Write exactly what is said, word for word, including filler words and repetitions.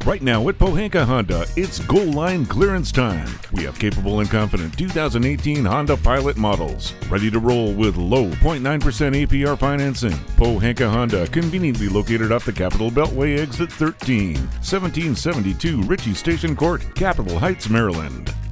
Right now at Pohanka Honda, it's goal line clearance time. We have capable and confident two thousand eighteen Honda Pilot models, ready to roll with low zero point nine percent A P R financing. Pohanka Honda, conveniently located off the Capitol Beltway exit thirteen, seventeen seventy-two Ritchie Station Court, Capitol Heights, Maryland.